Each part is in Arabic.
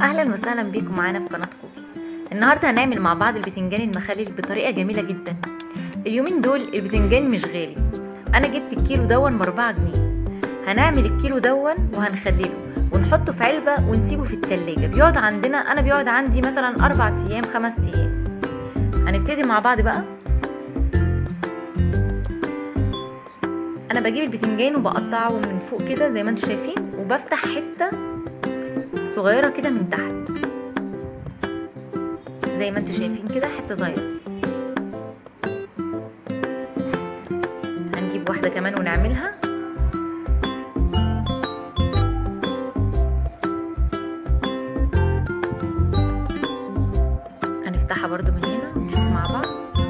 اهلا وسهلا بيكم معانا في قناه كوكي. النهارده هنعمل مع بعض البتنجان المخلل بطريقه جميله جدا. اليومين دول البتنجان مش غالي، انا جبت الكيلو دون ب4 جنيه. هنعمل الكيلو دون وهنخلله ونحطه في علبه ونسيبه في التلاجة. بيقعد عندنا، انا بيقعد عندي مثلا 4 ايام 5 ايام. هنبتدي مع بعض بقى. انا بجيب البتنجان وبقطعه من فوق كده زي ما انتم شايفين، وبفتح حته صغيره كده من تحت زي ما انتم شايفين كده، حته صغيره. هنجيب واحده كمان ونعملها. هنفتحها برضو من هنا ونشوف مع بعض.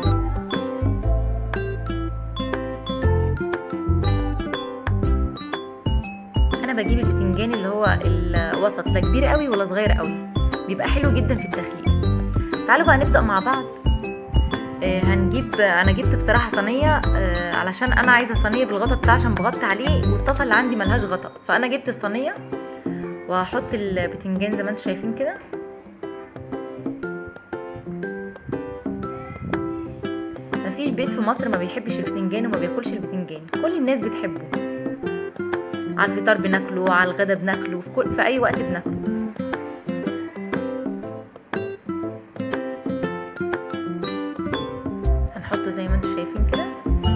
انا بجيب البتنجان اللي هو الوسط، لا كبير قوي ولا صغير قوي، بيبقى حلو جدا في التخليل. تعالوا بقى نبدأ مع بعض. انا جبت بصراحة صينية، علشان انا عايزة صينية بالغطا بتاعها عشان بغطي عليه، والطاسة اللي عندي ملهاش غطا، فانا جبت الصينية وهحط البتنجان زي ما انتم شايفين كده. مفيش بيت في مصر ما بيحبش البتنجان وما بياكلش البتنجان، كل الناس بتحبه. على الفطار بناكله، على الغدا بناكله، في اي وقت بناكله. هنحطه زي ما انتم شايفين كده.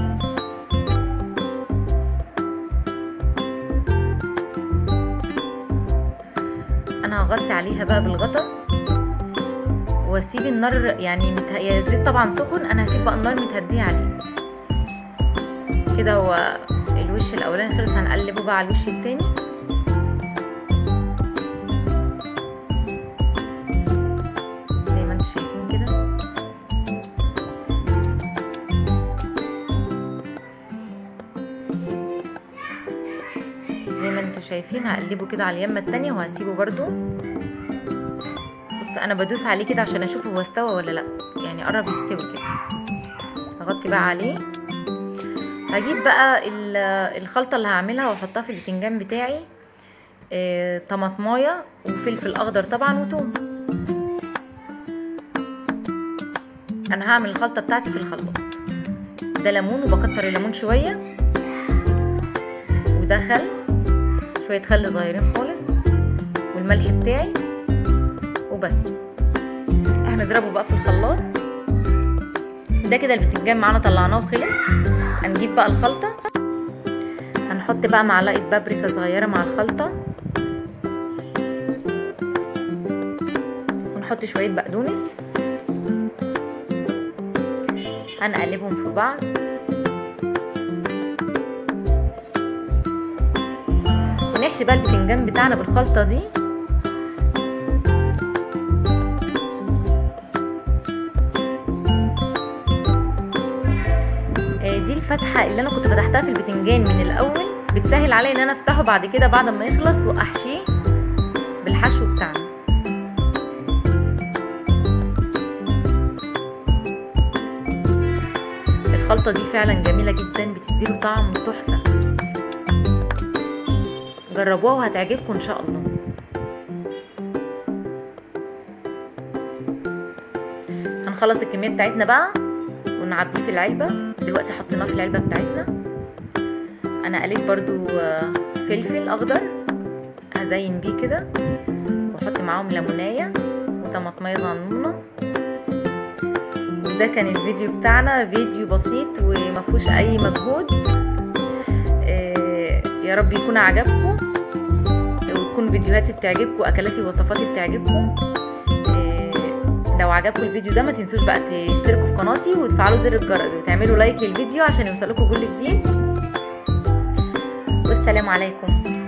انا هغطي عليها بقى بالغطا واسيب النار، يعني الزيت طبعا سخن، انا هسيب بقى النار متهديه عليه كده. هو الوش الاولاني خلص، هنقلبه بقى على الوش التاني. زي ما انتم شايفين كده. زي ما انتم شايفين هقلبه كده على اليمه التانية وهسيبه برضو. بص انا بدوس عليه كده عشان اشوف هو استوى ولا لا، يعني قرب يستوي كده. هغطي بقى عليه. هجيب بقى الخلطة اللي هعملها واحطها في البتنجان بتاعي. طماطمايه وفلفل اخضر طبعا وتوم. انا هعمل الخلطة بتاعتي في الخلاط. ده ليمون، وبكتر الليمون شوية، وده خل، شوية خل صغيرين خالص، والملح بتاعي وبس. هنضربه بقى في الخلاط ده كده. البتنجان معانا طلعناه وخلص. هنجيب بقى الخلطة، هنحط بقى معلقة بابريكا صغيرة مع الخلطة، ونحط شوية بقدونس. هنقلبهم في بعض، ونحشي بقى البتنجان بتاعنا بالخلطة دي. دي الفتحة اللي انا كنت فتحتها في البتنجان من الاول، بتسهل عليا ان انا افتحه بعد كده بعد ما يخلص واحشيه بالحشو بتاعنا. الخلطة دي فعلا جميلة جدا، بتديله طعم تحفة. جربوها وهتعجبكم ان شاء الله. هنخلص الكمية بتاعتنا بقى ونعبيه في العلبة. دلوقتي حطيناه في العلبة بتاعتنا. انا قليت برضو فلفل اخضر هزين بيه كده، واحط معاهم ليمونية وطماطمية صغنونة. وده كان الفيديو بتاعنا، فيديو بسيط ومفهوش اي مجهود. يا رب يكون عجبكم، ويكون فيديوهاتي بتعجبكم، اكلاتي ووصفاتي بتعجبكم. لو عجبكم الفيديو ده ما تنسوش بقى تشتركوا في قناتي وتفعلوا زر الجرس وتعملوا لايك للفيديو عشان يوصلكوا كل جديد. والسلام عليكم.